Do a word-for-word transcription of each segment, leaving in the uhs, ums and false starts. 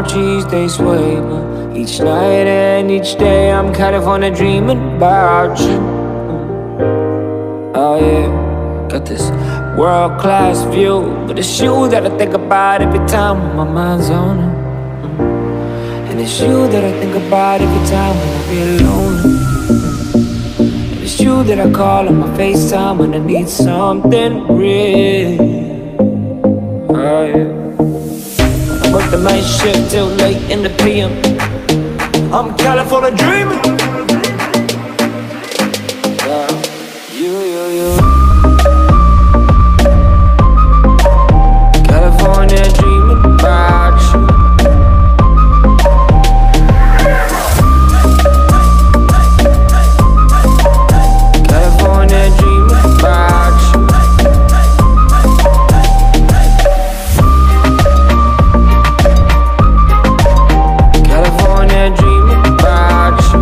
cheese, they sway me. Each night and each day I'm California dreaming about you. Oh yeah, got this world-class view, but it's you that I think about every time when my mind's on it. And it's you that I think about every time when I feel lonely. And it's you that I call on my FaceTime when I need something real. Oh yeah, I work the night shift till late in the P M. I'm California dreaming. Yeah, you, you, you. California dreaming about you. California dreaming about you. California dreaming about you.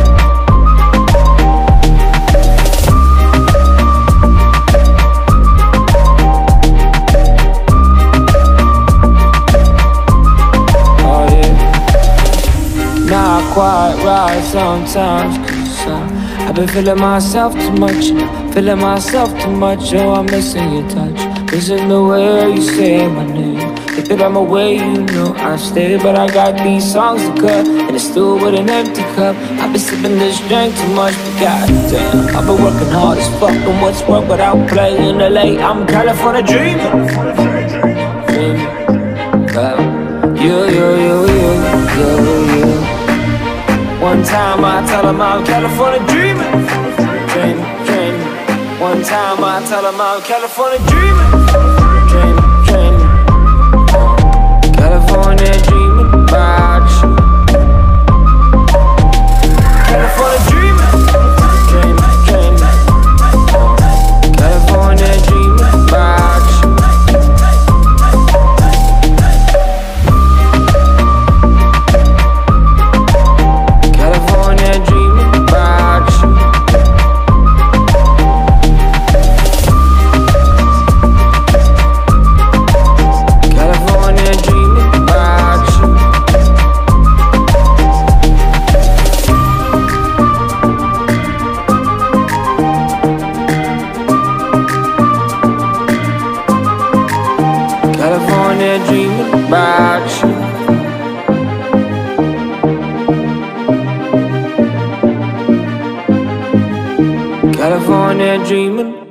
Oh yeah, not quite right sometimes, cause uh, I've been feeling myself too much, feeling myself too much. Oh, I'm missing your touch, missing the way you say my name. If that I'm away, you know I stay, but I got these songs to cut, and it's still with an empty cup. I've been sipping this drink too much, but goddamn, I've been working hard as fuck, and what's work without playing L A? I'm California dreaming, dreaming about you, you, you, you, you, you. One time I tell them I'm California dreaming, dreaming, dreaming. One time I tell them I'm California dreaming, dreaming, dreaming. California dreaming about you. California dreaming, dreaming, dreaming. California dreaming about you. California dreaming about you. California dreaming about you. California dreaming about you. California dreaming